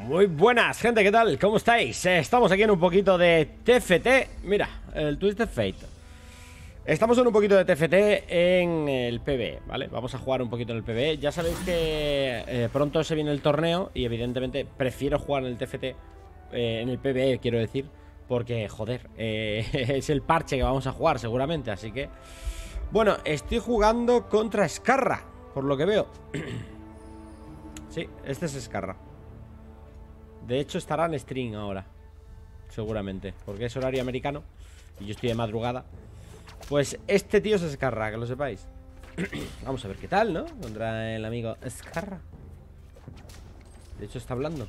Muy buenas, gente, ¿qué tal? ¿Cómo estáis? Estamos aquí en un poquito de TFT. Mira, el Twisted Fate. Estamos en un poquito de TFT en el PvE, ¿vale? Vamos a jugar un poquito en el PvE. Ya sabéis que pronto se viene el torneo y evidentemente prefiero jugar en el TFT, en el PvE, quiero decir, porque, joder, es el parche que vamos a jugar seguramente, así que... Bueno, estoy jugando contra Skarra, por lo que veo. Sí, este es Skarra. De hecho estará en stream ahora, seguramente, porque es horario americano y yo estoy de madrugada. Pues este tío es Skarra, que lo sepáis. Vamos a ver qué tal, ¿no? Contra el amigo Skarra. De hecho está hablando.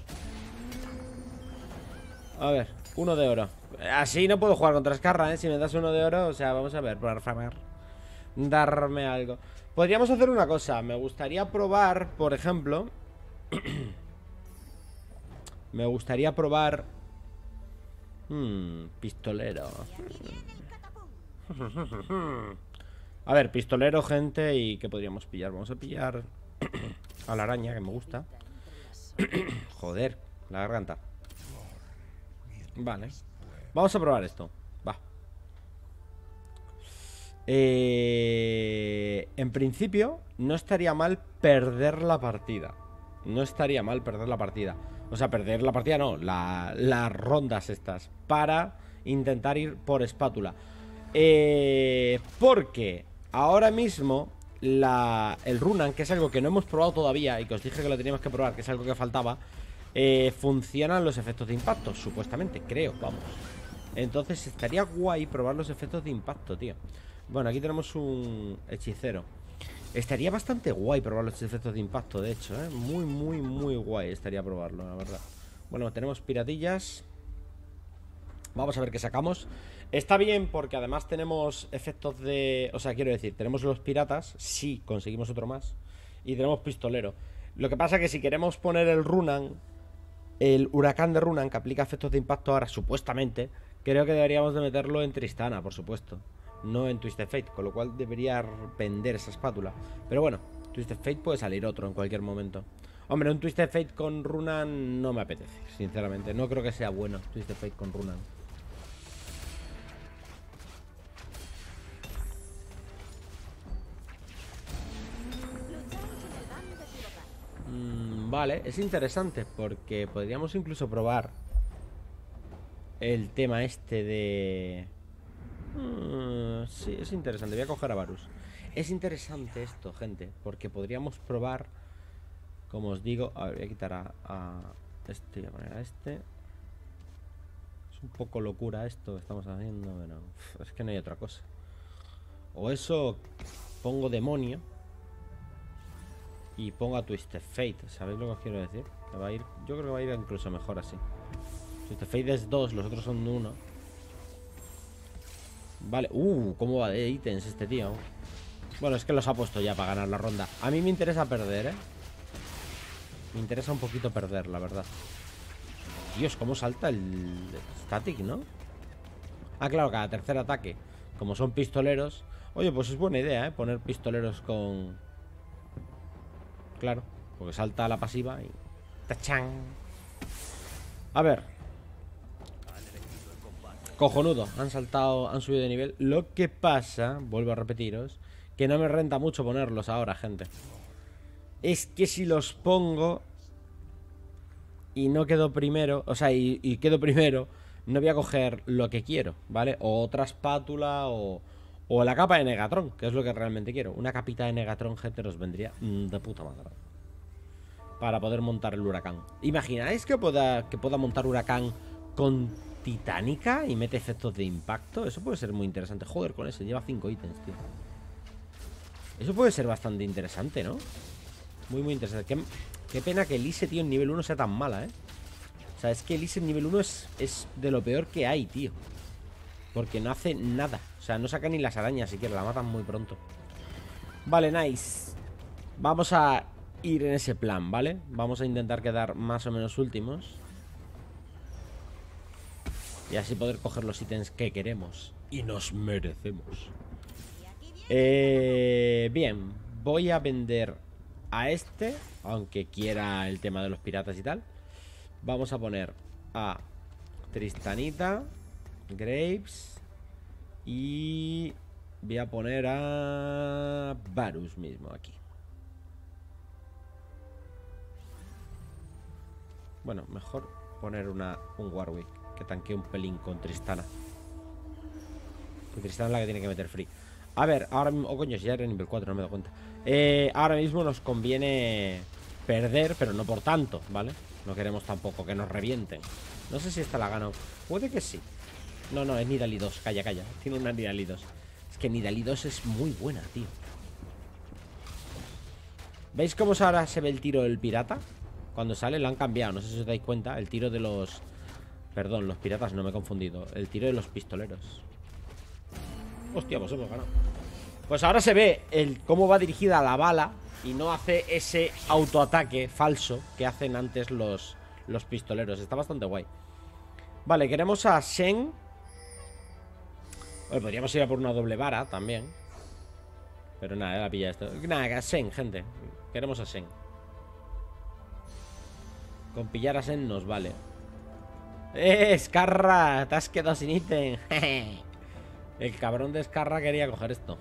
A ver, 1 de oro. Así no puedo jugar contra Skarra, ¿eh? Si me das 1 de oro, o sea, vamos a ver, por favor, darme algo. Podríamos hacer una cosa. Me gustaría probar, por ejemplo... Me gustaría probar... pistolero. A ver, pistolero, gente. ¿Y qué podríamos pillar? Vamos a pillar a la araña, que me gusta. Joder, la garganta. Vale. Vamos a probar esto. Va. En principio, no estaría mal perder la partida. No estaría mal perder la partida. O sea, perder la partida no, las rondas estas, para intentar ir por espátula. Porque ahora mismo el Runan, que es algo que no hemos probado todavía y que os dije que lo teníamos que probar, que es algo que faltaba, funcionan los efectos de impacto, supuestamente, creo, vamos. Entonces estaría guay probar los efectos de impacto, tío. Bueno, aquí tenemos un hechicero. Estaría bastante guay probar los efectos de impacto, de hecho, ¿eh? Muy, muy, muy guay estaría probarlo, la verdad. Bueno, tenemos piratillas. Vamos a ver qué sacamos. Está bien porque además tenemos efectos de... O sea, quiero decir, tenemos los piratas, si conseguimos otro más. Y tenemos pistolero. Lo que pasa es que si queremos poner el Runan, el huracán de Runan, que aplica efectos de impacto ahora, supuestamente, creo que deberíamos de meterlo en Tristana, por supuesto. No en Twisted Fate, con lo cual debería vender esa espátula. Pero bueno, Twisted Fate puede salir otro en cualquier momento. Hombre, un Twisted Fate con Runan no me apetece, sinceramente. No creo que sea bueno Twisted Fate con Runan. Vale, es interesante porque podríamos incluso probar el tema este de... sí, es interesante. Voy a coger a Varus. Es interesante esto, gente, porque podríamos probar, como os digo... A ver, voy a quitar a este y voy a poner a este. Es un poco locura esto que estamos haciendo, pero es que no hay otra cosa. O eso, pongo demonio y pongo a Twisted Fate. ¿Sabéis lo que os quiero decir? Que va a ir, yo creo que va a ir incluso mejor así. Twisted Fate es 2, los otros son 1. Vale, cómo va de ítems este tío. Bueno, es que los ha puesto ya para ganar la ronda. A mí me interesa perder, me interesa un poquito perder, la verdad. Dios, cómo salta el static, ¿no? Ah, claro, cada tercer ataque. Como son pistoleros. Oye, pues es buena idea, poner pistoleros con... Claro, porque salta la pasiva y... ¡Tachán! A ver. Cojonudo, han saltado, han subido de nivel. Lo que pasa, vuelvo a repetiros, que no me renta mucho ponerlos ahora, gente. Es que si los pongo y no quedo primero, o sea, y quedo primero, no voy a coger lo que quiero, ¿vale? O otra espátula o la capa de Negatron, que es lo que realmente quiero. Una capita de Negatron, gente, nos vendría de puta madre para poder montar el huracán. ¿Imagináis que pueda montar huracán con titánica y mete efectos de impacto? Eso puede ser muy interesante. Joder, con ese lleva 5 ítems, tío. Eso puede ser bastante interesante, ¿no? Muy, muy interesante. Qué pena que Elise, tío, en nivel 1 sea tan mala, O sea, es que Elise en nivel 1 es de lo peor que hay, tío. Porque no hace nada. O sea, no saca ni las arañas siquiera. La matan muy pronto. Vale, nice. Vamos a ir en ese plan, ¿vale? Vamos a intentar quedar más o menos últimos. Y así poder coger los ítems que queremos y nos merecemos. Bien, voy a vender a este, aunque quiera el tema de los piratas y tal. Vamos a poner a Tristanita, Graves, y voy a poner a Varus mismo aquí. Bueno, mejor poner un Warwick que tanquee un pelín con Tristana. Que Tristana es la que tiene que meter free. A ver, ahora mismo... Oh, coño, si ya era nivel 4, no me doy cuenta. Ahora mismo nos conviene perder, pero no por tanto, ¿vale? No queremos tampoco que nos revienten. No sé si esta la gano. Puede que sí. No, no, es Nidalee 2. Calla, calla. Tiene una Nidalee 2. Es que Nidalee 2 es muy buena, tío. ¿Veis cómo ahora se ve el tiro del pirata? Cuando sale lo han cambiado, no sé si os dais cuenta. El tiro de los... Perdón, los piratas, no me he confundido. El tiro de los pistoleros. Hostia, pues hemos ganado. Pues ahora se ve cómo va dirigida la bala y no hace ese autoataque falso que hacen antes los pistoleros. Está bastante guay. Vale, queremos a Shen. Bueno, podríamos ir a por una doble vara también. Pero nada, la pilla esto. Nada, a Shen, gente. Queremos a Shen. Con pillar a Shen nos vale. Scarra! Te has quedado sin ítem. El cabrón de Scarra quería coger esto.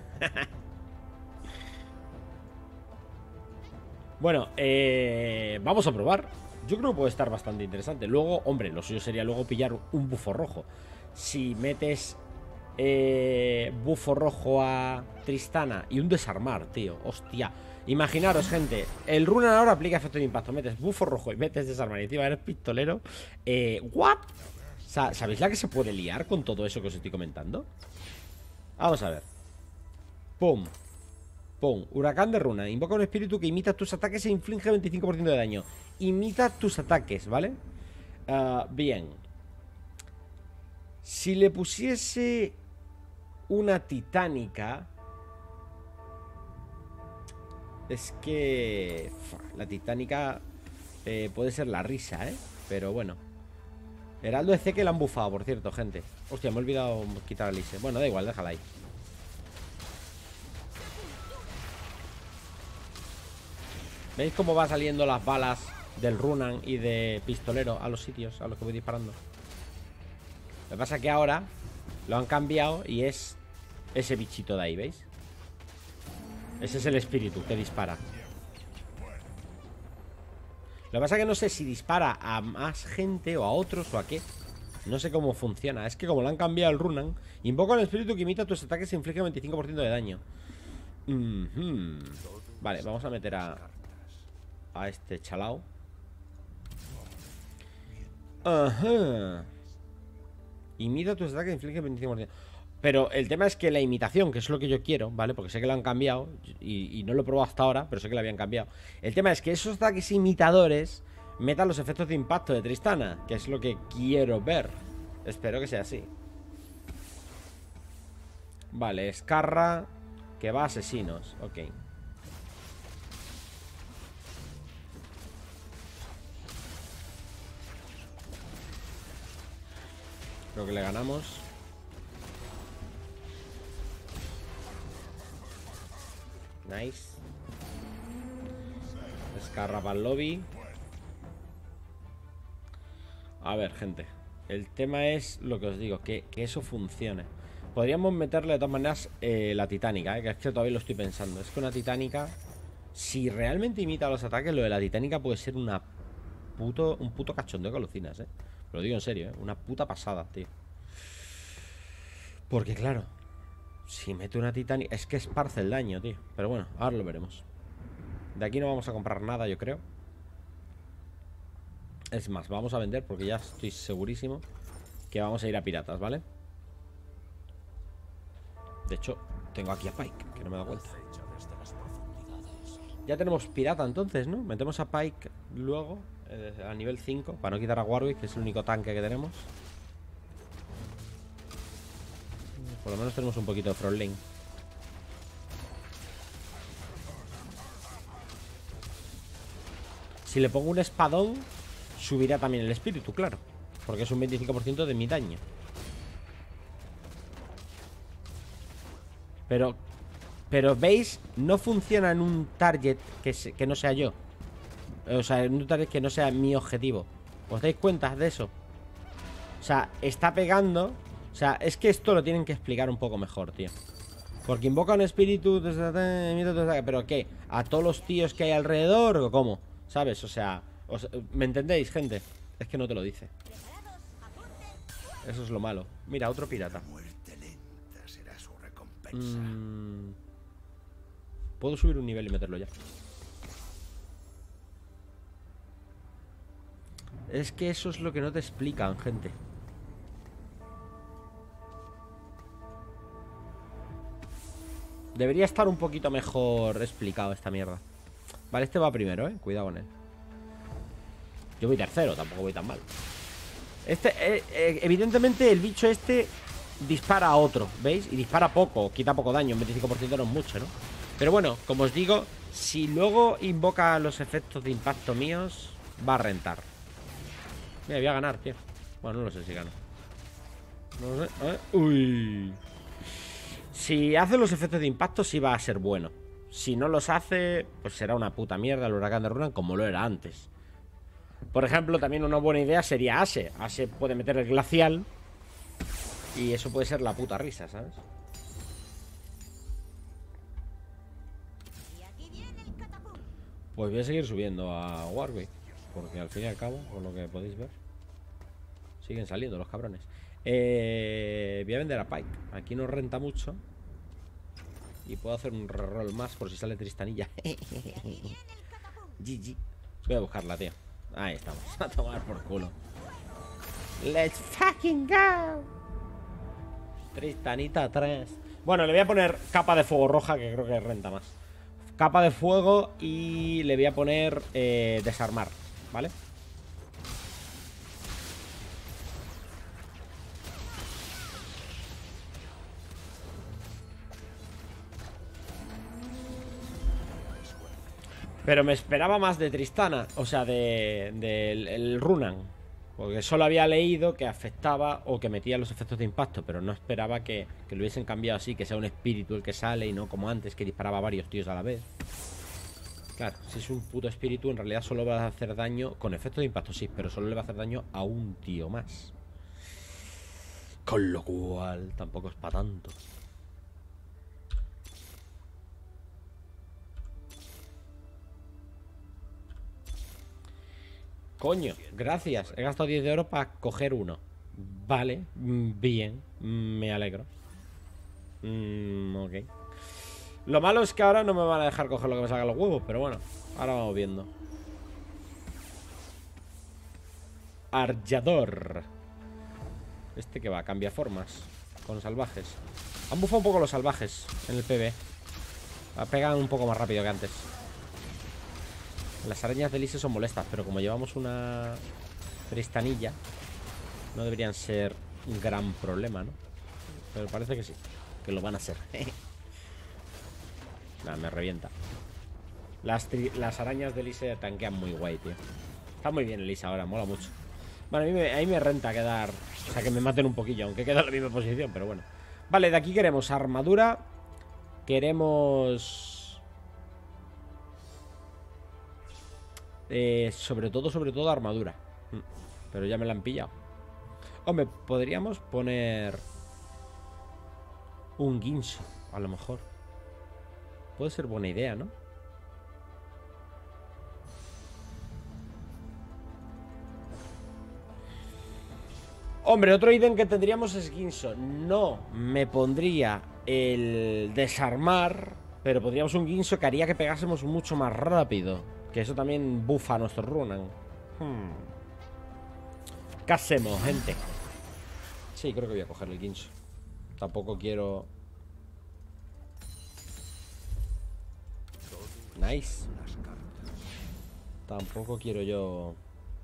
Bueno, vamos a probar. Yo creo que puede estar bastante interesante. Luego, hombre, lo suyo sería luego pillar un bufo rojo. Si metes bufo rojo a Tristana y un desarmar, tío. Hostia. Imaginaros, gente. El Runan ahora aplica efecto de impacto. Metes bufo rojo y metes desarmar y encima eres pistolero. ¿What? ¿Sabéis la que se puede liar con todo eso que os estoy comentando? Vamos a ver. Pum. Pum. Huracán de runa. Invoca un espíritu que imita tus ataques e inflige 25% de daño. Imita tus ataques, ¿vale? Bien. Si le pusiese una titánica... Es que... La titánica puede ser la risa, ¿eh? Pero bueno. Heraldo de C que la han bufado, por cierto, gente. Hostia, me he olvidado quitar a Lise. Bueno, da igual, déjala ahí. ¿Veis cómo va saliendo las balas del Runan y de pistolero a los sitios a los que voy disparando? Lo que pasa es que ahora lo han cambiado y es ese bichito de ahí, ¿veis? Ese es el espíritu que dispara. Lo que pasa es que no sé si dispara a más gente o a otros o a qué. No sé cómo funciona. Es que como lo han cambiado el Runan, invoca el espíritu que imita tus ataques e inflige 25% de daño. Vale, vamos a meter a este chalao. Ajá. Imita tus ataques e inflige 25%. Pero el tema es que la imitación, que es lo que yo quiero, ¿vale? Porque sé que lo han cambiado y no lo he probado hasta ahora, pero sé que lo habían cambiado. El tema es que esos ataques imitadores metan los efectos de impacto de Tristana, que es lo que quiero ver. Espero que sea así. Vale, Scarra, que va a asesinos. Ok. Creo que le ganamos. Nice. Scarra para el lobby. A ver, gente. El tema es lo que os digo, que eso funcione. Podríamos meterle de todas maneras la titánica, que es que todavía lo estoy pensando. Es que una titánica, si realmente imita los ataques, lo de la titánica puede ser un puto cachondeo que alucinas, Lo digo en serio, una puta pasada, tío. Porque claro, si mete una titánica, es que esparce el daño, tío. Pero bueno, ahora lo veremos. De aquí no vamos a comprar nada, yo creo. Es más, vamos a vender porque ya estoy segurísimo que vamos a ir a piratas, ¿vale? De hecho, tengo aquí a Pike, que no me da cuenta. Ya tenemos pirata entonces, ¿no? Metemos a Pike luego a nivel 5 para no quitar a Warwick, que es el único tanque que tenemos. Por lo menos tenemos un poquito de front lane. Si le pongo un espadón, subirá también el espíritu, claro. Porque es un 25% de mi daño. Pero ¿veis? No funciona en un target que no sea yo. O sea, en un target que no sea mi objetivo. ¿Os dais cuenta de eso? O sea, está pegando. O sea, es que esto lo tienen que explicar un poco mejor, tío. Porque invoca un espíritu. ¿Pero qué? ¿A todos los tíos que hay alrededor o cómo? ¿Sabes? O sea, ¿me entendéis, gente? Es que no te lo dice. Eso es lo malo. Mira, otro pirata. Puedo subir un nivel y meterlo ya. Es que eso es lo que no te explican, gente. Debería estar un poquito mejor explicado esta mierda. Vale, este va primero, cuidado con él. Yo voy tercero, tampoco voy tan mal. Evidentemente el bicho este dispara a otro, ¿veis? Y dispara poco, quita poco daño. Un 25% no es mucho, ¿no? Pero bueno, como os digo, si luego invoca los efectos de impacto míos, va a rentar. Mira, voy a ganar, tío. Bueno, no lo sé si gano. No lo sé. Uy. Si hace los efectos de impacto, sí va a ser bueno. Si no los hace, pues será una puta mierda el huracán de Runan, como lo era antes. Por ejemplo, también una buena idea sería Ashe. Ashe puede meter el glacial y eso puede ser la puta risa, ¿sabes? Pues voy a seguir subiendo a Warwick, porque al fin y al cabo, por lo que podéis ver, siguen saliendo los cabrones. Voy a vender a Pike. Aquí no renta mucho. Y puedo hacer un reroll más por si sale Tristanilla. GG. Voy a buscarla, tío. Ahí estamos. A tomar por culo. Let's fucking go. Tristanita 3. Bueno, le voy a poner capa de fuego roja, que creo que renta más. Capa de fuego y le voy a poner desarmar, ¿vale? Pero me esperaba más de Tristana. O sea, del Runan. Porque solo había leído que afectaba o que metía los efectos de impacto. Pero no esperaba que lo hubiesen cambiado así. Que sea un espíritu el que sale y no como antes, que disparaba a varios tíos a la vez. Claro, si es un puto espíritu, en realidad solo va a hacer daño. Con efectos de impacto sí, pero solo le va a hacer daño a un tío más. Con lo cual tampoco es para tanto. Coño, gracias. He gastado 10 de oro para coger uno. Vale, bien. Me alegro. Ok. Lo malo es que ahora no me van a dejar coger lo que me salga los huevos. Pero bueno, ahora vamos viendo. Arllador. Este que va, cambia formas. Con salvajes. Han bufado un poco los salvajes en el PB. Pegan un poco más rápido que antes. Las arañas de Elise son molestas, pero como llevamos una Tristanilla, no deberían ser un gran problema, ¿no? Pero parece que sí, que lo van a ser. Nada, me revienta. Las arañas de Elise tanquean muy guay, tío. Está muy bien Elise ahora, mola mucho. Bueno, ahí me renta quedar. O sea, que me maten un poquillo, aunque queda en la misma posición, pero bueno. Vale, de aquí queremos armadura. Queremos... sobre todo armadura. Pero ya me la han pillado. Hombre, podríamos poner un guincho, a lo mejor. Puede ser buena idea, ¿no? Hombre, otro ítem que tendríamos es guincho. No me pondría el desarmar, pero pondríamos un guincho que haría que pegásemos mucho más rápido. Que eso también bufa a nuestro Runan. ¿Qué hacemos, gente? Sí, creo que voy a coger el guincho. Tampoco quiero... Nice. Tampoco quiero yo...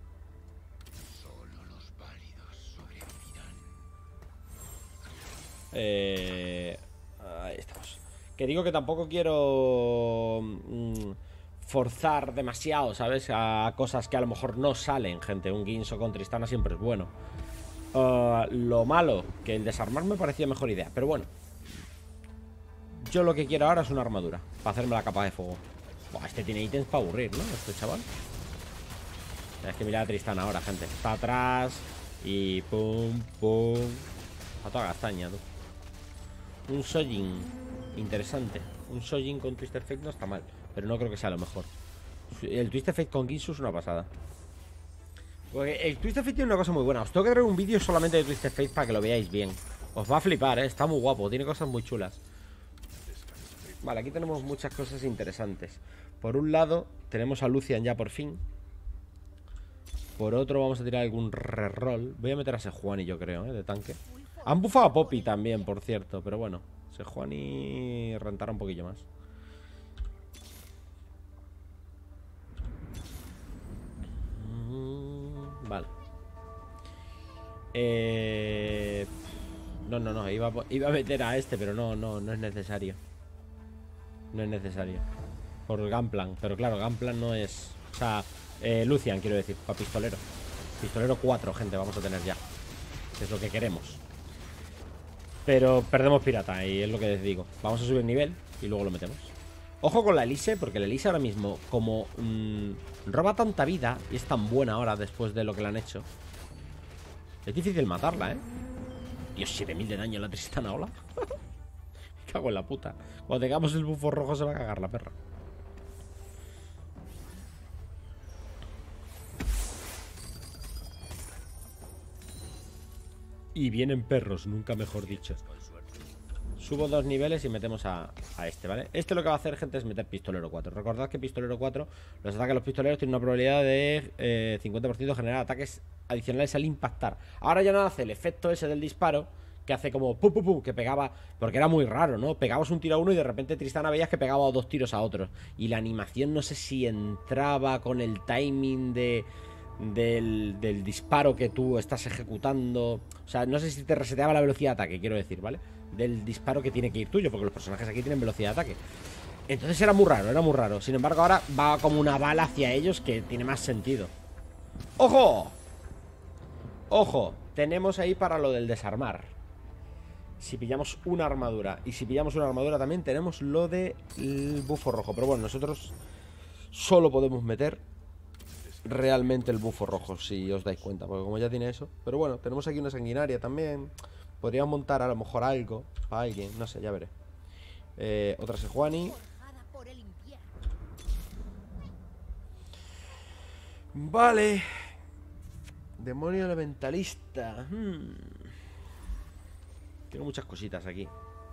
Ahí estamos. Que digo que tampoco quiero... forzar demasiado, ¿sabes? A cosas que a lo mejor no salen, gente. Un guincho con Tristana siempre es bueno. Lo malo, que el desarmar me parecía mejor idea. Pero bueno, yo lo que quiero ahora es una armadura para hacerme la capa de fuego. Buah, este tiene ítems para aburrir, ¿no? Este chaval. Es que mira a Tristana ahora, gente. Está atrás. Y pum, pum. A toda castaña, tú. Un Shojin. Interesante. Un Shojin con Twisted Fate no está mal. Pero no creo que sea lo mejor. El Twisted Fate con Ginsu es una pasada. Porque el Twisted Fate tiene una cosa muy buena. Os tengo que traer un vídeo solamente de Twisted Fate para que lo veáis bien. Os va a flipar, está muy guapo. Tiene cosas muy chulas. Vale, aquí tenemos muchas cosas interesantes. Por un lado, tenemos a Lucian ya por fin. Por otro, vamos a tirar algún reroll. Voy a meter a Sejuani, yo creo, de tanque. Han bufado a Poppy también, por cierto. Pero bueno, Sejuani rentará un poquillo más. Vale. No, iba a meter a este, pero no es necesario. No es necesario. Por Gunplan, pero claro, Gunplan no es... O sea, Lucian, quiero decir, para pistolero. Pistolero 4, gente, vamos a tener ya. Que es lo que queremos. Pero perdemos pirata, y es lo que les digo. Vamos a subir nivel y luego lo metemos. Ojo con la Elise, porque la Elise ahora mismo, como roba tanta vida y es tan buena ahora después de lo que le han hecho, es difícil matarla, ¿eh? Dios, 7000 de daño a la Tristana, hola. Me cago en la puta. Cuando tengamos el bufo rojo se va a cagar la perra. Y vienen perros, nunca mejor dicho. Subo 2 niveles y metemos a este, ¿vale? Este lo que va a hacer, gente, es meter pistolero 4. Recordad que pistolero 4, los ataques de los pistoleros tienen una probabilidad de 50% de generar ataques adicionales al impactar. Ahora ya no hace el efecto ese del disparo, que hace como pum, pum, pum, que pegaba, porque era muy raro, ¿no? Pegabas un tiro a uno y de repente Tristana veías que pegaba 2 tiros a otros. Y la animación no sé si entraba con el timing del disparo que tú estás ejecutando. O sea, no sé si te reseteaba la velocidad de ataque, quiero decir, ¿vale? Del disparo que tiene que ir tuyo, porque los personajes aquí tienen velocidad de ataque. Entonces era muy raro, era muy raro. Sin embargo, ahora va como una bala hacia ellos que tiene más sentido. ¡Ojo! ¡Ojo! Tenemos ahí para lo del desarmar. Si pillamos una armadura. Y si pillamos una armadura también tenemos lo del bufo rojo. Pero bueno, nosotros solo podemos meter realmente el bufo rojo, si os dais cuenta, porque como ya tiene eso. Pero bueno, tenemos aquí una sanguinaria también. Podríamos montar a lo mejor algo para alguien, no sé, ya veré. Otra Sejuani. Vale. Demonio elementalista. Tengo muchas cositas aquí.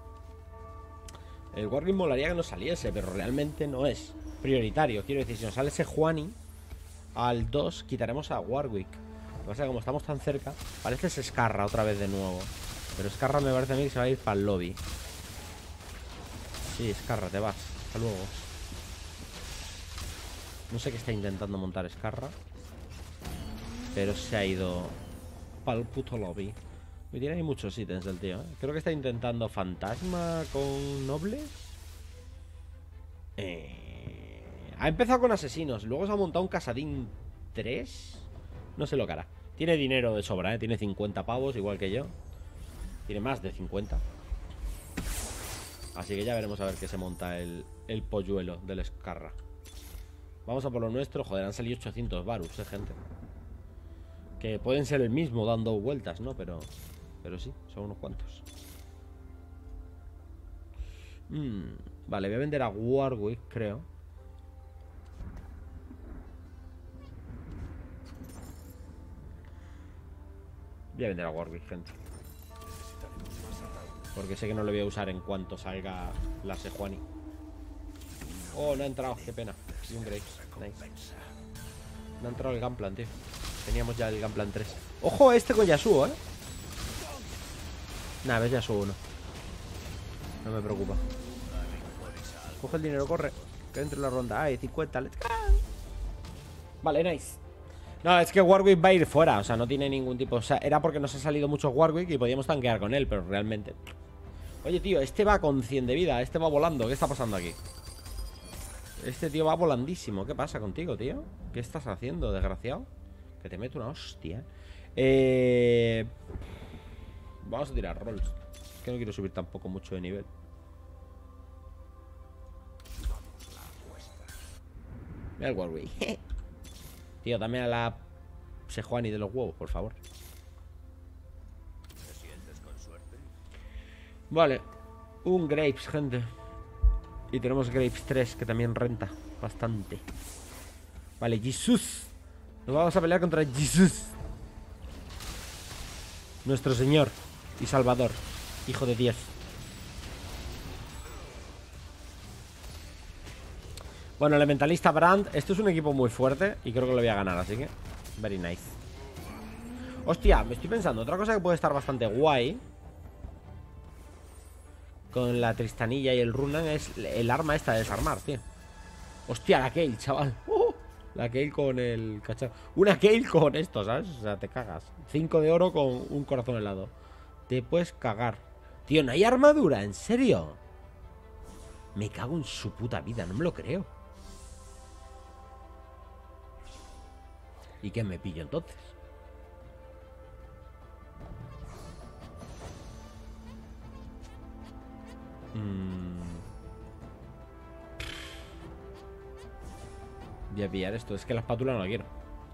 El Warwick molaría que no saliese, pero realmente no es prioritario. Quiero decir, si nos sale Sejuani al 2, quitaremos a Warwick. Lo que pasa es que como estamos tan cerca, parece Skarra otra vez de nuevo. Pero Skarra me parece a mí que se va a ir para el lobby. Sí, Skarra, te vas. Hasta luego. No sé qué está intentando montar Skarra, pero se ha ido para el puto lobby. Y tiene ahí muchos ítems del tío, ¿eh? Creo que está intentando fantasma con nobles. Ha empezado con asesinos. Luego se ha montado un casadín 3. No sé lo que hará. Tiene dinero de sobra, ¿eh? Tiene 50 pavos, igual que yo. Tiene más de 50. Así que ya veremos a ver qué se monta el polluelo del Skarra. Vamos a por lo nuestro. Joder, han salido 800 varus, gente. Que pueden ser el mismo dando vueltas, ¿no? Pero sí, son unos cuantos. Vale, voy a vender a Warwick, creo. Voy a vender a Warwick, gente. Porque sé que no lo voy a usar en cuanto salga la Sejuani. Oh, no ha entrado, qué pena. Y un Graves, nice. No ha entrado el Gunplan, tío. Teníamos ya el Gunplan 3. Ojo este con Yasuo, Nah, ves Yasuo 1. No me preocupa. Coge el dinero, corre. Que entre la ronda. Ay, 50, let's go. Vale, nice. No, es que Warwick va a ir fuera. O sea, no tiene ningún tipo. O sea, era porque nos ha salido mucho Warwick y podíamos tanquear con él, pero realmente. Oye, tío, este va con 100 de vida. Este va volando. ¿Qué está pasando aquí? Este tío va volandísimo. ¿Qué pasa contigo, tío? ¿Qué estás haciendo, desgraciado? Que te meto una hostia. Vamos a tirar rolls. Que no quiero subir tampoco mucho de nivel. Mira el Warwick. Tío, dame a la Sejuani de los huevos, por favor. Vale. Un Grapes, gente. Y tenemos Grapes 3, que también renta bastante. Vale, Jesús. Nos vamos a pelear contra Jesús, nuestro Señor y Salvador, Hijo de Dios. Bueno, Elementalista Brand. Esto es un equipo muy fuerte y creo que lo voy a ganar, así que very nice. Hostia, me estoy pensando otra cosa que puede estar bastante guay con la Tristanilla y el Runan es el arma esta de desarmar, tío. Hostia, la Kayle, chaval. La Kayle con el cacharro. Una Kayle con esto, ¿sabes? O sea, te cagas. 5 de oro con un corazón helado. Te puedes cagar. Tío, ¿no hay armadura? ¿En serio? Me cago en su puta vida, no me lo creo. ¿Y qué me pillo entonces? Voy a pillar esto. Es que la espátula no la quiero.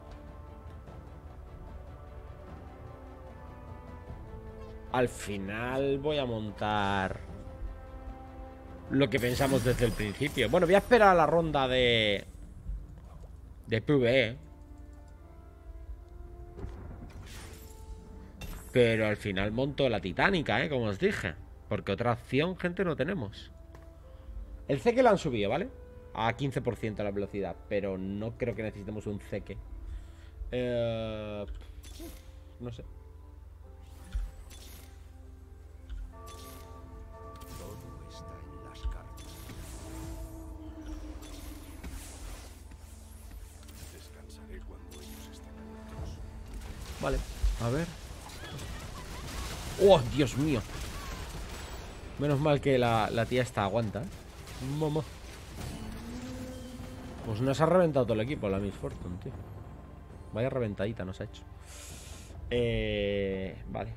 Al final voy a montar lo que pensamos desde el principio. Bueno, voy a esperar a la ronda de PvE. Pero al final monto la titánica, como os dije. Porque otra opción, gente, no tenemos. El ceque lo han subido, ¿vale? A 15% la velocidad. Pero no creo que necesitemos un ceque. No sé. Todo está en las cartas. Descansaré cuando ellos estén muertos. Vale, a ver. ¡Oh, Dios mío! Menos mal que la tía esta aguanta, ¿eh? Mamá. Pues nos ha reventado todo el equipo, la Miss Fortune, tío. Vaya reventadita nos ha hecho. Vale.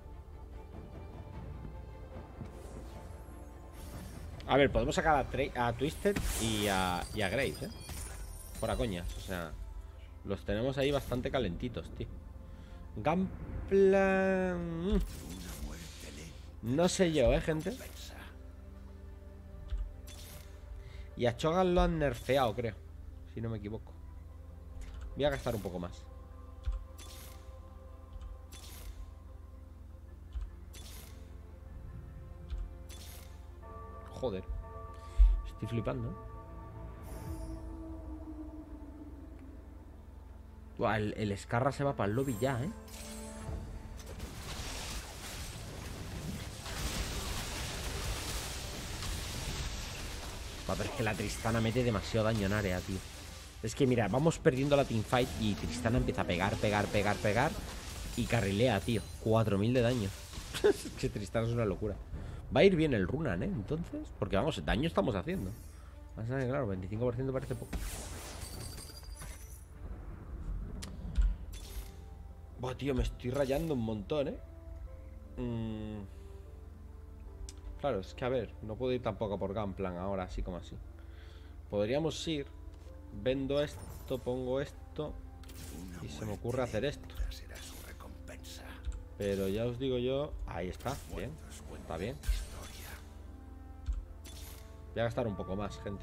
A ver, podemos sacar a Twisted y a Graves, ¿eh? Fuera coñas, o sea, los tenemos ahí bastante calentitos, tío. Gunplan... No sé yo, gente. Y a Cho'Gath lo han nerfeado, creo, si no me equivoco. Voy a gastar un poco más. Joder. Estoy flipando, ¿eh? Buah, el Skarra se va para el lobby ya, ¿eh? Pero es que la Tristana mete demasiado daño en área, tío. Es que mira, vamos perdiendo la teamfight y Tristana empieza a pegar y carrilea, tío. 4000 de daño. Es que Tristana es una locura. Va a ir bien el Runan, ¿eh? Entonces, porque vamos, daño estamos haciendo. Pasa que claro, 25% parece poco. Buah, tío, me estoy rayando un montón, ¿eh? Claro, es que a ver, no puedo ir tampoco por Gunplan ahora, así como así. Podríamos ir, vendo esto, pongo esto y se me ocurre hacer esto. Pero ya os digo yo, ahí está, bien, está bien. Voy a gastar un poco más, gente.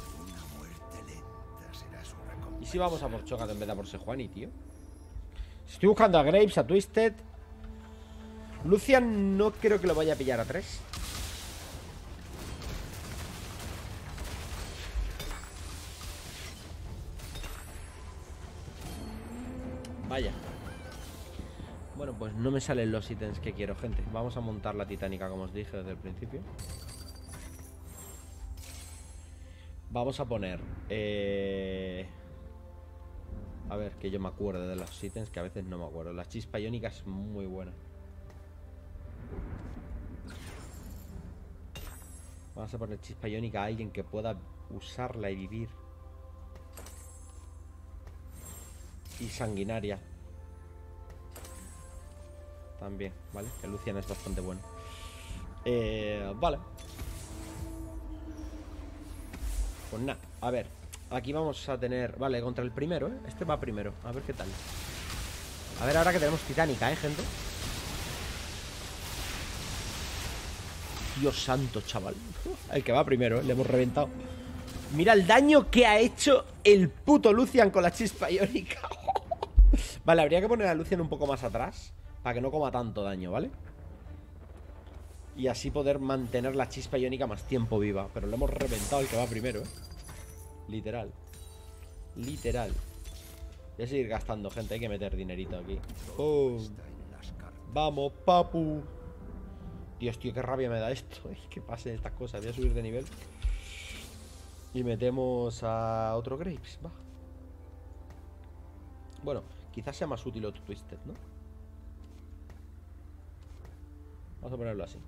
¿Y si vamos a por Cho'Gath en vez de a por Sejuani, tío? Estoy buscando a Graves, a Twisted. Lucian no creo que lo vaya a pillar a 3. Vaya. Bueno, pues no me salen los ítems que quiero, gente. Vamos a montar la titánica, como os dije desde el principio. Vamos a poner a ver, que yo me acuerdo de los ítems, que a veces no me acuerdo. La chispa iónica es muy buena. Vamos a poner chispa iónica a alguien que pueda usarla y vivir. Y sanguinaria también, ¿vale? Que Lucian es bastante bueno. Vale. Pues nada, a ver. Aquí vamos a tener... Vale, contra el primero, ¿eh? Este va primero, a ver qué tal. A ver ahora que tenemos Titánica, gente. Dios santo, chaval. El que va primero, le hemos reventado. Mira el daño que ha hecho el puto Lucian con la chispa iónica. Vale, habría que poner a Lucian un poco más atrás para que no coma tanto daño, ¿vale? Y así poder mantener la chispa iónica más tiempo viva. Pero le hemos reventado el que va primero, Literal. Literal. Voy a seguir gastando, gente. Hay que meter dinerito aquí. ¡Pum! Vamos, papu. Dios, tío, qué rabia me da esto. Que pasen estas cosas. Voy a subir de nivel. Y metemos a otro Graves, va. Bueno, quizás sea más útil otro Twisted, ¿no? Vamos a ponerlo así.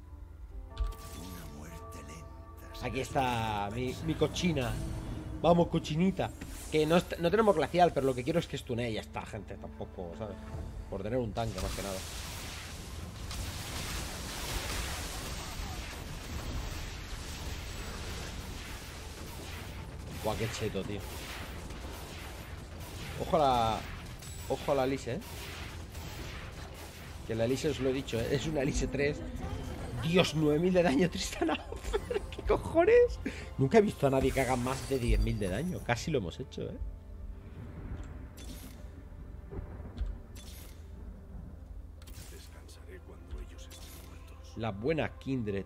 Aquí está mi cochina. Vamos, cochinita. Que no tenemos glacial, pero lo que quiero es que stune y ya está, gente. Tampoco, ¿sabes? Por tener un tanque, más que nada. Guau, qué cheto, tío. Ojo a la Elise, Que la Elise, os lo he dicho, es una Elise 3. Dios, 9000 de daño, Tristana. ¿Qué cojones? Nunca he visto a nadie que haga más de 10.000 de daño. Casi lo hemos hecho, Descansaré cuando ellos estén muertos. La buena Kindred.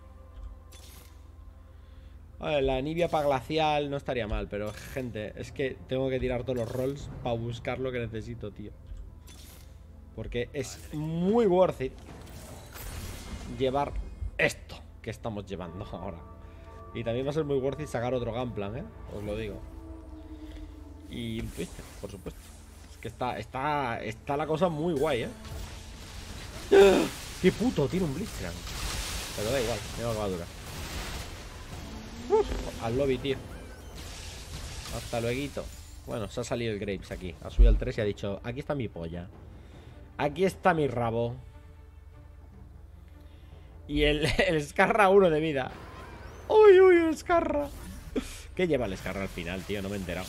A ver, la Nibia para glacial no estaría mal, pero gente, es que tengo que tirar todos los rolls para buscar lo que necesito, tío. Porque es muy worth it llevar esto que estamos llevando ahora. Y también va a ser muy worth it sacar otro Gunplan, os lo digo. Y un Twister, por supuesto. Es que está la cosa muy guay, ¡Qué puto! Tiene un Blitzcrank. Pero da igual, me va a durar. Al lobby, tío. Hasta luego. Bueno, se ha salido el Graves aquí. Ha subido al 3 y ha dicho: aquí está mi polla. Aquí está mi rabo. Y el Scarra 1 de vida. ¡Uy, uy, el Scarra! ¿Qué lleva el Scarra al final, tío? No me he enterado.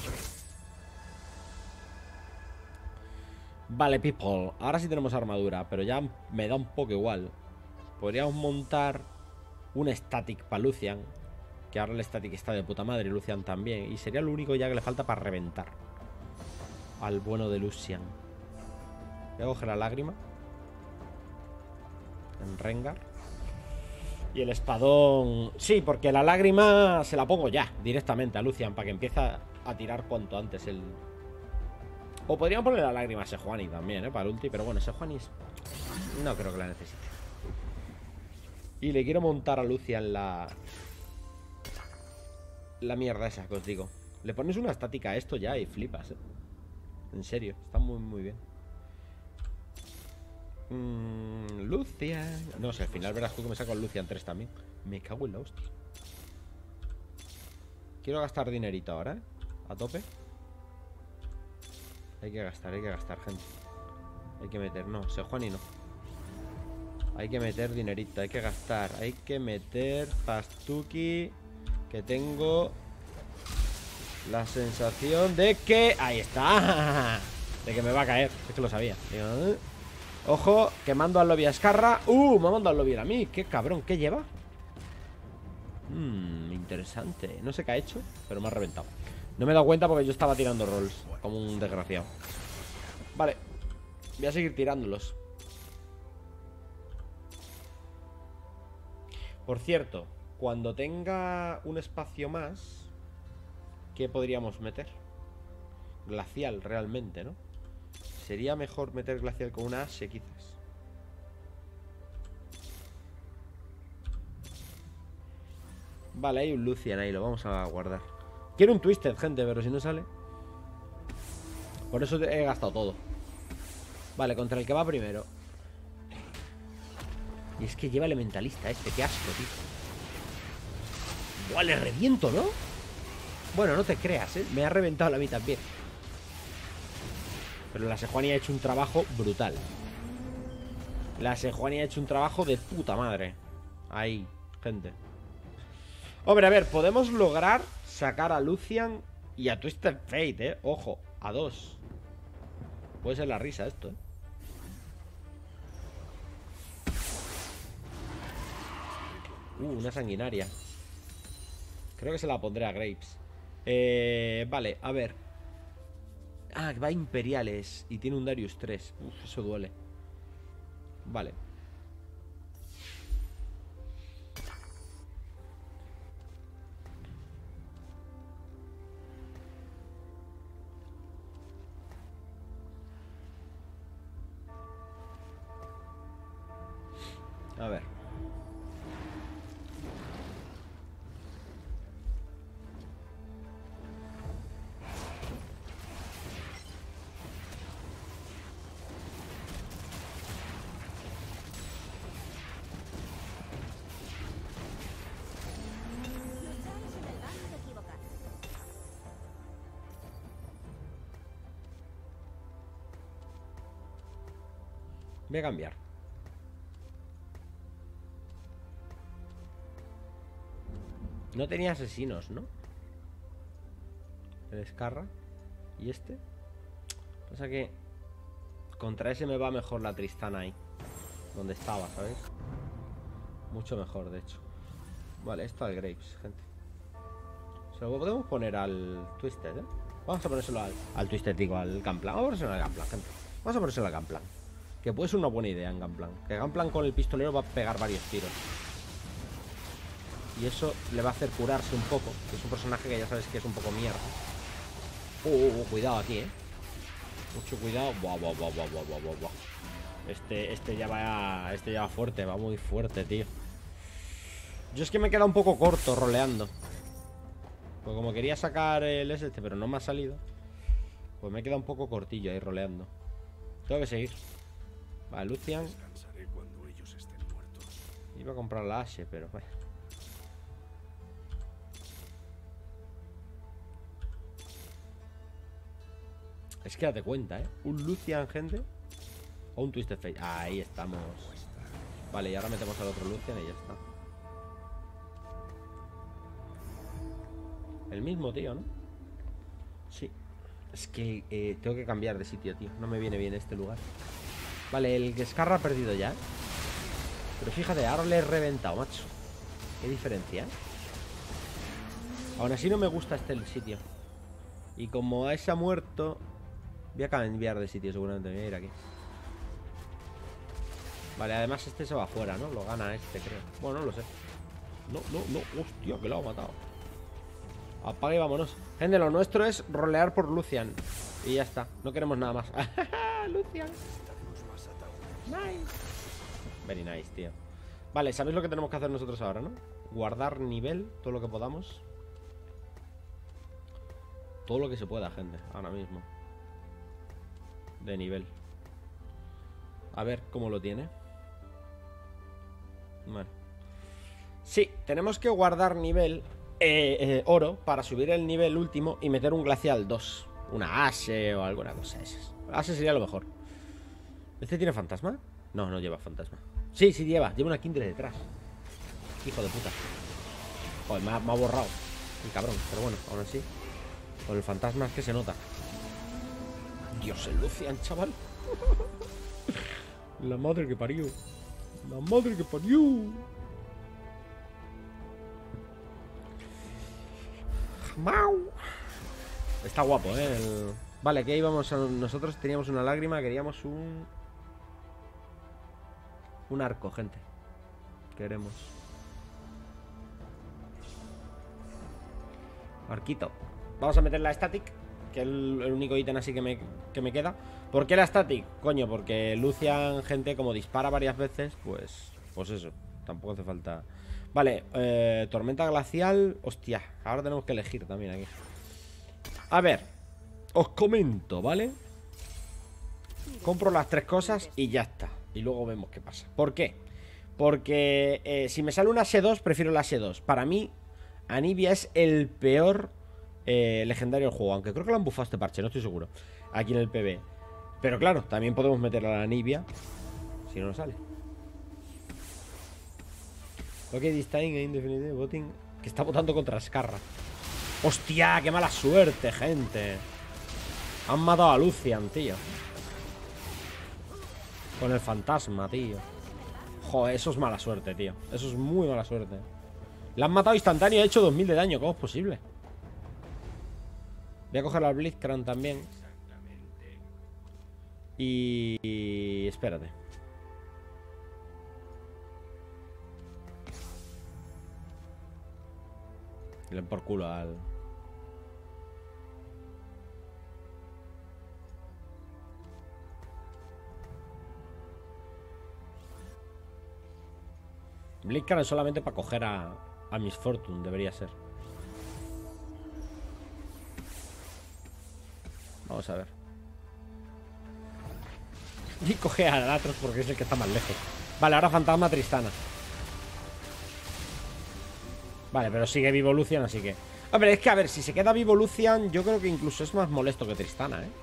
Vale, people. Ahora sí tenemos armadura, pero ya me da un poco igual. Podríamos montar un Static para Lucian. Que ahora el Static está de puta madre y Lucian también. Y sería lo único ya que le falta para reventar al bueno de Lucian. Voy a coger la lágrima en Rengar. Y el espadón... Sí, porque la lágrima se la pongo ya directamente a Lucian para que empiece a tirar cuanto antes el... O podríamos poner la lágrima a Sejuani también, para el ulti. Pero bueno, Sejuani no creo que la necesite. Y le quiero montar a Lucian la mierda esa que os digo. Le pones una estática a esto ya y flipas, En serio, está muy muy bien. Lucian. No sé, al final verás tú que me saco el Lucian 3 también. Me cago en la hostia. Quiero gastar dinerito ahora, a tope. Hay que gastar, gente. Hay que meter, no, Sejuani no. Hay que meter dinerito, hay que gastar. Hay que meter Pastuki. Que tengo la sensación de que... Ahí está. De que me va a caer, es que lo sabía. Digo, ojo, que mando al lobby a Scarra. Me ha mandado al lobby a mí. Qué cabrón, ¿qué lleva? Interesante. No sé qué ha hecho, pero me ha reventado. No me he dado cuenta porque yo estaba tirando rolls como un desgraciado. Vale, voy a seguir tirándolos. Por cierto, cuando tenga un espacio más, ¿qué podríamos meter? Glacial, realmente, ¿no? Sería mejor meter glacial con una Ashe, quizás. Vale, hay un Lucian ahí, lo vamos a guardar. Quiero un Twisted, gente, pero si no sale. Por eso he gastado todo. Vale, contra el que va primero. Y es que lleva elementalista este, qué asco, tío. Buah, le reviento, ¿no? Bueno, no te creas, me ha reventado la mitad también. Pero la Sejuani ha hecho un trabajo brutal. La Sejuani ha hecho un trabajo de puta madre. Ahí, gente. Hombre, a ver, podemos lograr sacar a Lucian y a Twisted Fate, Ojo, a 2. Puede ser la risa esto, ¿eh? Una sanguinaria. Creo que se la pondré a Graves. Vale, a ver. Ah, que va a Imperiales y tiene un Darius 3. Uf, eso duele. Vale. A ver. Voy a cambiar. No tenía asesinos, ¿no? El Scarra. ¿Y este? Pasa que contra ese me va mejor la Tristana ahí. Donde estaba, ¿sabes? Mucho mejor, de hecho. Vale, esto al Graves, gente. Se lo podemos poner al Twisted, ¿eh? Vamos a ponérselo al Twisted, digo, al Gunplan. Vamos a ponérselo al Gunplan, gente. Vamos a ponérselo al Gunplan. Que puede ser una buena idea en Gunplan. Que Gunplan con el pistolero va a pegar varios tiros. Y eso le va a hacer curarse un poco. Que es un personaje que ya sabes que es un poco mierda. Cuidado aquí, mucho cuidado. Buah. Este ya va fuerte. Va muy fuerte, tío. Yo es que me he quedado un poco corto roleando. Pues como quería sacar el este, pero no me ha salido. Pues me he quedado un poco cortillo ahí roleando. Tengo que seguir. Vale, Lucian. Descansaré cuando ellos estén muertos. Iba a comprar la Ashe, pero bueno. Es que date cuenta, un Lucian, gente. O un Twisted Fate. Ahí estamos. Vale, y ahora metemos al otro Lucian y ya está. El mismo tío, ¿no? Sí. Es que tengo que cambiar de sitio, tío. No me viene bien este lugar. Vale, el Scarra ha perdido ya. Pero fíjate, ahora le he reventado, macho. Qué diferencia, ¿eh? Aún así no me gusta el sitio. Y como ese ha muerto, voy a cambiar de sitio seguramente. Voy a ir aquí. Vale, además este se va afuera, ¿no? Lo gana este, creo. Bueno, no lo sé. No. Hostia, que lo ha matado. Apaga y vámonos. Gente, lo nuestro es rolear por Lucian. Y ya está, no queremos nada más. Lucian. Nice. Very nice, tío. Vale, ¿sabéis lo que tenemos que hacer nosotros ahora, no? Guardar nivel, todo lo que podamos. Todo lo que se pueda, gente, ahora mismo. De nivel. A ver cómo lo tiene. Vale. Sí, tenemos que guardar nivel oro para subir el nivel último y meter un glacial 2. Una Ashe o alguna cosa de esas. Ashe sería lo mejor. ¿Este tiene fantasma? No, no lleva fantasma. Sí, lleva una Kindred detrás. Hijo de puta. Joder, me ha borrado el cabrón, pero bueno, aún así con el fantasma es que se nota. Dios, el Lucian, chaval. La madre que parió. La madre que parió. Mau. Está guapo, Vale, que íbamos a... Nosotros teníamos una lágrima, queríamos un arco, gente. Queremos arquito. Vamos a meter la static, que es el único ítem así que me queda. ¿Por qué la static? Coño, porque Lucian, gente, como dispara varias veces, pues eso, tampoco hace falta. Vale, tormenta glacial. Hostia, ahora tenemos que elegir también aquí. A ver, os comento, ¿vale? Compro las 3 cosas y ya está. Y luego vemos qué pasa. ¿Por qué? Porque si me sale una S2, prefiero la S2. Para mí, Anivia es el peor legendario del juego. Aunque creo que lo han bufado este parche, no estoy seguro. Aquí en el PB. Pero claro, también podemos meter a la Anivia si no nos sale. Ok, this time indefinite voting. Que está votando contra Scarra. ¡Hostia! ¡Qué mala suerte, gente! Han matado a Lucian, tío. Con el fantasma, tío. Joder, eso es mala suerte, tío. Eso es muy mala suerte. La han matado instantáneo y ha hecho 2000 de daño. ¿Cómo es posible? Voy a coger al Blitzcrank también. Y espérate. Le den por culo al... Blitzcrank es solamente para coger a Miss Fortune, debería ser. Vamos a ver. Y coge a Latros porque es el que está más lejos. Vale, ahora fantasma Tristana. Vale, pero sigue vivo Lucian, así que... Hombre, es que a ver, si se queda vivo Lucian, yo creo que incluso es más molesto que Tristana, ¿eh?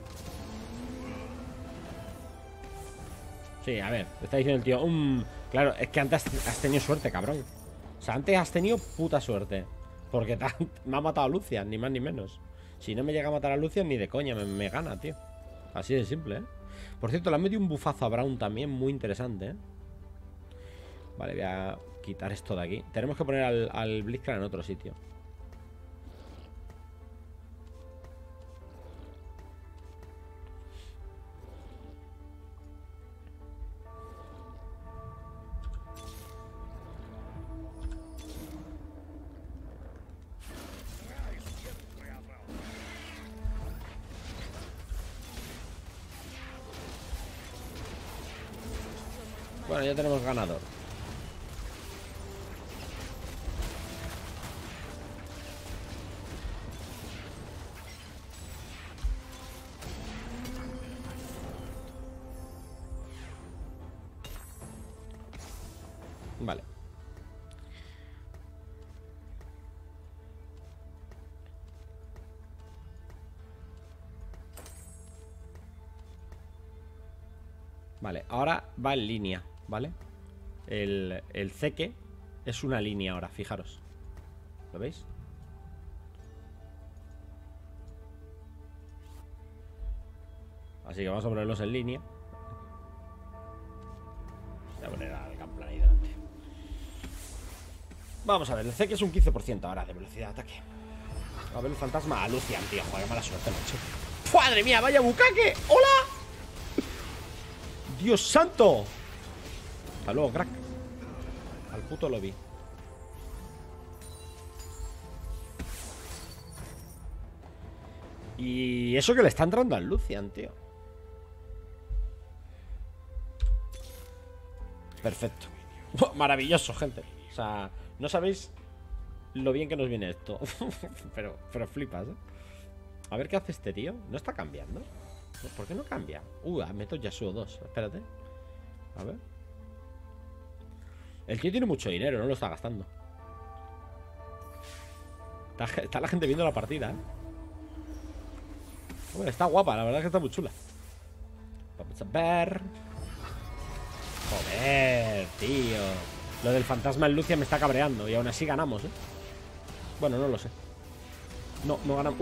Sí, a ver, está diciendo el tío claro, es que antes has tenido suerte, cabrón. O sea, antes has tenido puta suerte. Porque me ha matado a Lucian, ni más ni menos. Si no me llega a matar a Lucian, ni de coña me gana, tío. Así de simple, ¿eh? Por cierto, le han metido un bufazo a Braum también, muy interesante, ¿eh? Vale, voy a quitar esto de aquí. Tenemos que poner al Blitzcrank en otro sitio. Bueno, ya tenemos ganador. Vale. Vale, ahora va en línea, ¿vale? El ceque es una línea ahora, fijaros. ¿Lo veis? Así que vamos a ponerlos en línea. Voy a poner al Gunplan ahí delante. Vamos a ver, el ceque es un 15% ahora de velocidad de ataque. A ver el fantasma a Lucian, tío. Joder, qué mala suerte, macho. ¡Madre mía, vaya bucaque! ¡Hola! ¡Dios santo! Hasta luego, crack. Al puto lobby. Y eso que le está entrando al Lucian, tío. Perfecto. Maravilloso, gente. O sea, no sabéis lo bien que nos viene esto. pero flipas, ¿eh? A ver qué hace este tío. ¿No está cambiando? ¿Por qué no cambia? Meto Yasuo 2. Espérate. A ver. El tío tiene mucho dinero, no lo está gastando. Está la gente viendo la partida, ¿eh? Hombre, está guapa, la verdad es que está muy chula. Vamos a ver. Joder, tío. Lo del fantasma en Lucia me está cabreando. Y aún así ganamos, ¿eh? Bueno, no lo sé. No ganamos.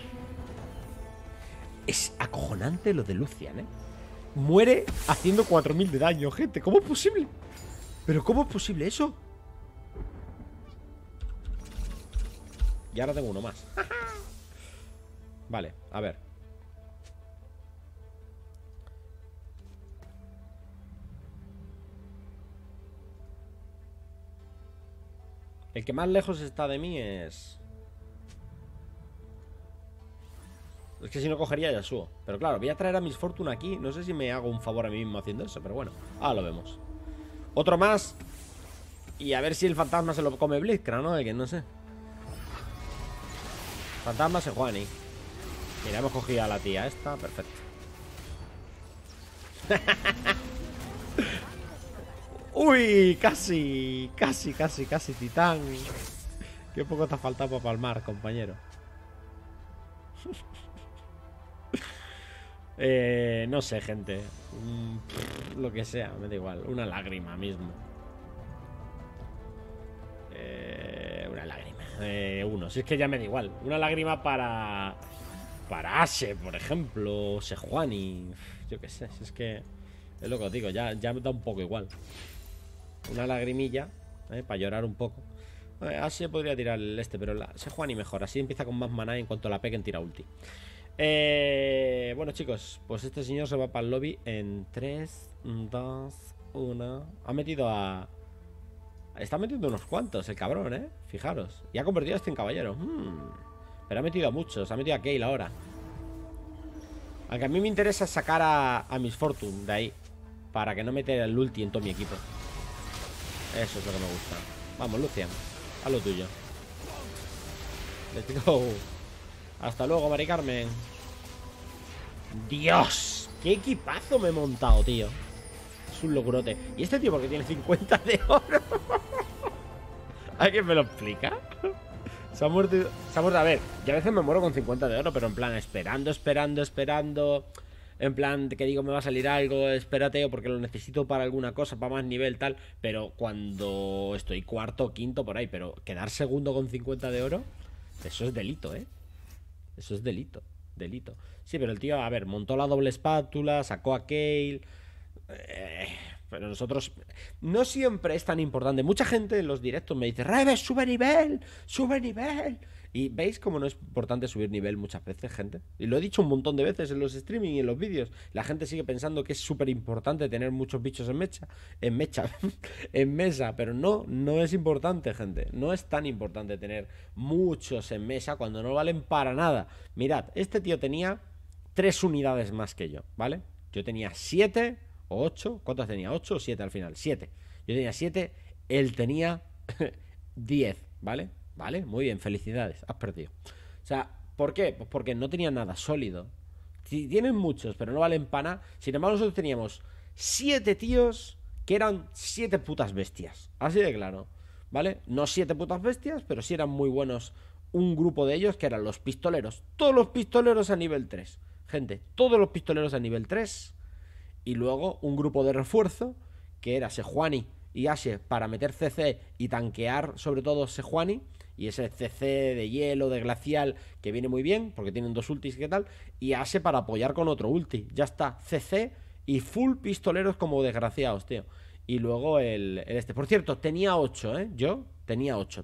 Es acojonante lo de Lucian, ¿eh? Muere haciendo 4000 de daño, gente. ¿Cómo es posible? ¿Pero cómo es posible eso? Y ahora tengo uno más. Vale, a ver. El que más lejos está de mí es... Es que si no cogería Yasuo. Pero claro, voy a traer a Miss Fortune aquí. No sé si me hago un favor a mí mismo haciendo eso, pero bueno. Ahora lo vemos. Otro más. Y a ver si el fantasma se lo come Blitzcrank, ¿no? Que no sé. Fantasma Sejuani. Mira, hemos cogido a la tía esta. Perfecto. Uy, casi, titán. Qué poco te ha faltado para palmar, compañero. No sé, gente. Lo que sea, me da igual. Una lágrima mismo. Una lágrima. Uno, si es que ya me da igual. Una lágrima para Ashe, por ejemplo. Sejuani. Yo qué sé, si es que Es lo que os digo, ya me da un poco igual. Una lagrimilla, para llorar un poco. Así podría tirar el este, pero se juega ni mejor. Así empieza con más maná y en cuanto la peguen tira ulti. Bueno, chicos, pues este señor se va para el lobby en 3, 2, 1. Ha metido a... Está metiendo unos cuantos el cabrón, fijaros. Y ha convertido a este en caballero. Pero ha metido a muchos. Ha metido a Kayle ahora. Aunque a mí me interesa sacar a Miss Fortune de ahí, para que no meta el ulti en todo mi equipo. Eso es lo que me gusta. Vamos, Lucian, haz lo tuyo. Let's go. Hasta luego, Mari Carmen. Dios, qué equipazo me he montado, tío. Es un locurote. ¿Y este tío porque tiene 50 de oro? ¿Alguien me lo explica? Se ha muerto. A ver, yo a veces me muero con 50 de oro, pero en plan esperando. En plan que digo me va a salir algo, espérate, o porque lo necesito para alguna cosa, para más nivel, tal. Pero cuando estoy cuarto o quinto por ahí, pero quedar segundo con 50 de oro, eso es delito, Eso es delito. Sí, pero el tío, a ver, montó la doble espátula, sacó a Kayle. Pero nosotros... No siempre es tan importante. Mucha gente en los directos me dice: Reves, sube nivel. Y veis cómo no es importante subir nivel muchas veces, gente. Y lo he dicho un montón de veces en los streaming y en los vídeos. La gente sigue pensando que es súper importante tener muchos bichos en mesa. Pero no es importante, gente. No es tan importante tener muchos en mesa cuando no valen para nada. Mirad, este tío tenía 3 unidades más que yo, ¿vale? Yo tenía 7 o 8. ¿Cuántas tenía? 8 o 7 al final. 7. Yo tenía 7. Él tenía 10, ¿vale? Vale, muy bien, felicidades, has perdido. O sea, ¿por qué? Pues porque no tenía nada sólido. Tienen muchos, pero no valen para nada. Sin embargo, nosotros teníamos 7 tíos que eran 7 putas bestias. Así de claro, ¿vale? No 7 putas bestias, pero sí eran muy buenos. Un grupo de ellos que eran los pistoleros. Todos los pistoleros a nivel 3. Gente, todos los pistoleros a nivel 3. Y luego un grupo de refuerzo que era Sejuani y Ashe para meter CC y tanquear sobre todo Sejuani. Y ese CC de hielo, de glacial, que viene muy bien, porque tienen 2 ultis y qué tal. Y Ashe para apoyar con otro ulti. Ya está, CC y full pistoleros como desgraciados, tío. Y luego el este. Por cierto, tenía 8, Yo tenía 8.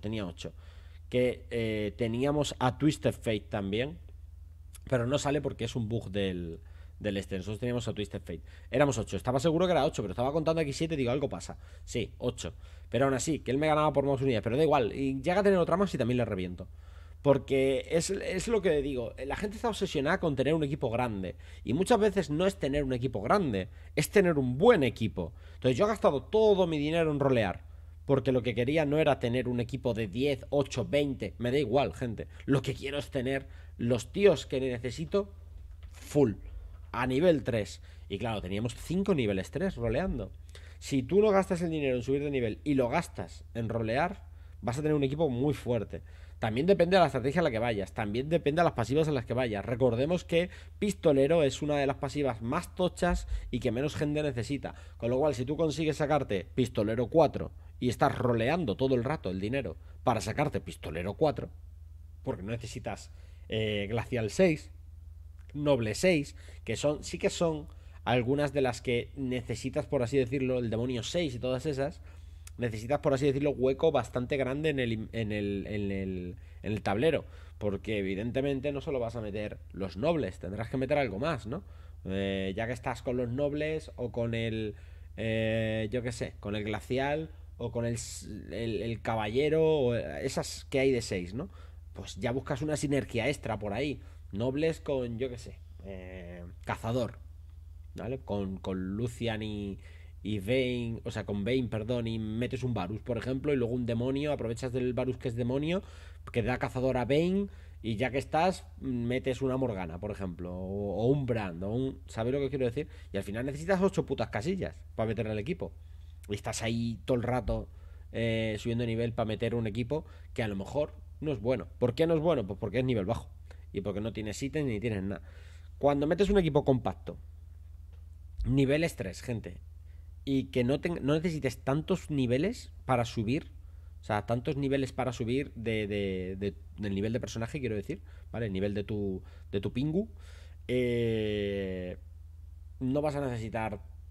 Que teníamos a Twisted Fate también. Pero no sale porque es un bug del este. Nosotros teníamos a Twisted Fate. Éramos 8. Estaba seguro que era 8, pero estaba contando aquí 7 y digo, algo pasa. Sí, 8. Pero aún así, que él me ganaba por más unidades. Pero da igual. Y llega a tener otra más y también le reviento. Porque es lo que digo. La gente está obsesionada con tener un equipo grande. Y muchas veces no es tener un equipo grande. Es tener un buen equipo. Entonces yo he gastado todo mi dinero en rolear. Porque lo que quería no era tener un equipo de 10, 8, 20. Me da igual, gente. Lo que quiero es tener los tíos que necesito full. A nivel 3. Y claro, teníamos 5 niveles 3 roleando. Si tú no gastas el dinero en subir de nivel y lo gastas en rolear, vas a tener un equipo muy fuerte. También depende de la estrategia en la que vayas. También depende de las pasivas en las que vayas. Recordemos que pistolero es una de las pasivas más tochas y que menos gente necesita. Con lo cual, si tú consigues sacarte pistolero 4 y estás roleando todo el rato el dinero para sacarte pistolero 4, porque no necesitas glacial 6, noble 6, que sí que son algunas de las que necesitas, por así decirlo, el demonio 6 y todas esas. Necesitas, por así decirlo, hueco bastante grande en el tablero. Porque evidentemente no solo vas a meter los nobles, tendrás que meter algo más, ¿no? Ya que estás con los nobles o con yo qué sé, con el glacial o con el caballero, o esas que hay de 6, ¿no? Pues ya buscas una sinergia extra por ahí. Nobles con, yo qué sé, cazador, ¿vale? Con Lucian y Vayne, o sea, con Vayne, perdón, y metes un Varus, por ejemplo, y luego un demonio, aprovechas del Varus que es demonio, que da cazador a Vayne, y ya que estás, metes una Morgana, por ejemplo, o un Brand, ¿sabes lo que quiero decir? Y al final necesitas 8 putas casillas para meter al equipo. Y estás ahí todo el rato subiendo de nivel para meter un equipo que a lo mejor no es bueno. ¿Por qué no es bueno? Pues porque es nivel bajo. Y porque no tienes ítems ni tienes nada. Cuando metes un equipo compacto, niveles 3, gente, y que no necesites tantos niveles para subir, o sea, tantos niveles para subir del nivel de personaje, quiero decir, ¿vale? El nivel de tu pingu, no vas a necesitar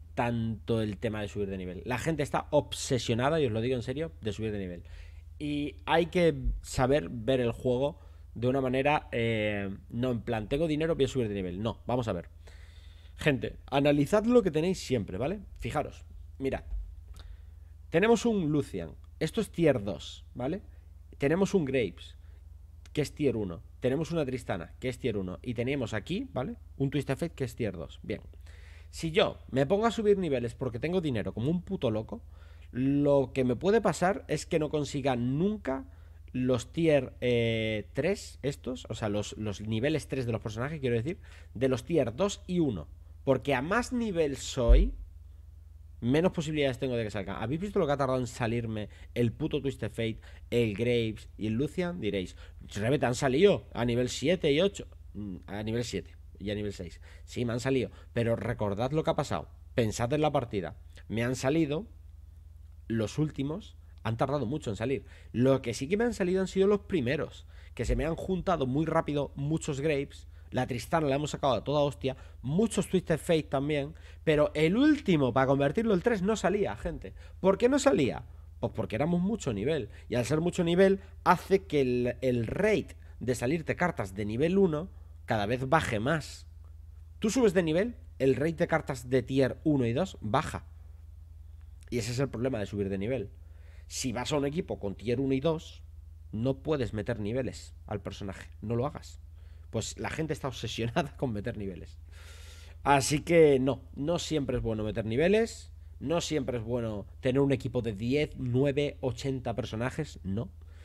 tanto el tema de subir de nivel. La gente está obsesionada, y os lo digo en serio, de subir de nivel. Y hay que saber ver el juego de una manera, no en plan, tengo dinero, voy a subir de nivel. No, vamos a ver. Gente, analizad lo que tenéis siempre, ¿vale? Fijaros, mirad. Tenemos un Lucian, esto es tier 2, ¿vale? Tenemos un Graves, que es tier 1. Tenemos una Tristana, que es tier 1. Y tenemos aquí, ¿vale? Un Twisted Fate, que es tier 2. Bien. Si yo me pongo a subir niveles porque tengo dinero como un puto loco, lo que me puede pasar es que no consiga nunca los tier 3, estos, o sea, los niveles 3 de los personajes, quiero decir, de los tier 2 y 1. Porque a más nivel soy, menos posibilidades tengo de que salgan. ¿Habéis visto lo que ha tardado en salirme el puto Twisted Fate, el Graves y el Lucian? Diréis, Rebe, han salido a nivel 7 y 8. A nivel 7 y a nivel 6. Sí, me han salido. Pero recordad lo que ha pasado. Pensad en la partida. Me han salido los últimos. Han tardado mucho en salir. Lo que sí que me han salido han sido los primeros. Que se me han juntado muy rápido muchos Graves. La Tristana la hemos sacado a toda hostia. Muchos Twisted Fate también. Pero el último, para convertirlo el 3, no salía, gente. ¿Por qué no salía? Pues porque éramos mucho nivel. Y al ser mucho nivel, hace que el rate de salirte cartas de nivel 1 cada vez baje más. Tú subes de nivel, el rate de cartas de tier 1 y 2 baja. Y ese es el problema de subir de nivel. Si vas a un equipo con tier 1 y 2, no puedes meter niveles al personaje. No lo hagas. Pues la gente está obsesionada con meter niveles. Así que no siempre es bueno meter niveles. No siempre es bueno tener un equipo de 10, 9, 80 personajes. No.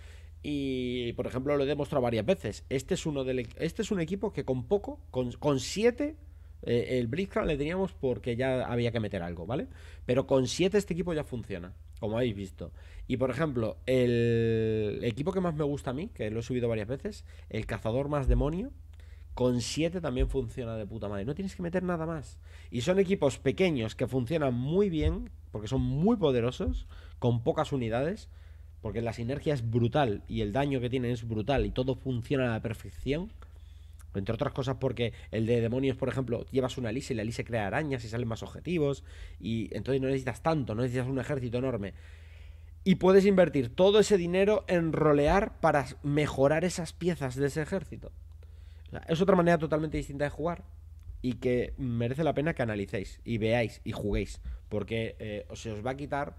Y, por ejemplo, lo he demostrado varias veces. Este es un equipo que con poco, con 7, el Blitzcrank le teníamos porque ya había que meter algo, ¿vale? Pero con 7 este equipo ya funciona, como habéis visto. Y, por ejemplo, el equipo que más me gusta a mí, que lo he subido varias veces, el Cazador más Demonio, con 7 también funciona de puta madre. No tienes que meter nada más. Y son equipos pequeños que funcionan muy bien, porque son muy poderosos, con pocas unidades, porque la sinergia es brutal y el daño que tienen es brutal y todo funciona a la perfección. Entre otras cosas porque el de demonios, por ejemplo, llevas una Elise y la Elise crea arañas y salen más objetivos. Y entonces no necesitas tanto, no necesitas un ejército enorme. Y puedes invertir todo ese dinero en rolear para mejorar esas piezas de ese ejército. O sea, es otra manera totalmente distinta de jugar y que merece la pena que analicéis y veáis y juguéis. Porque se os va a quitar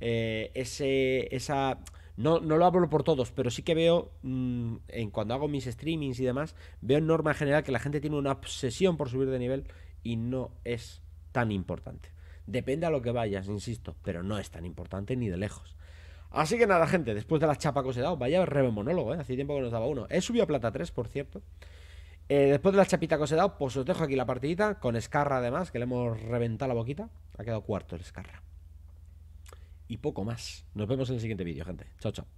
esa... No lo hablo por todos, pero sí que veo, cuando hago mis streamings y demás, veo en norma general que la gente tiene una obsesión por subir de nivel y no es tan importante. Depende a lo que vayas, insisto, pero no es tan importante ni de lejos. Así que nada, gente, después de la chapa que os he dado, vaya rebe monólogo, hace tiempo que nos daba uno. He subido a plata 3, por cierto. Después de la chapita que os he dado, pues os dejo aquí la partidita, con Scarra además, que le hemos reventado la boquita. Ha quedado cuarto el Scarra. Y poco más. Nos vemos en el siguiente vídeo, gente. Chao, chao.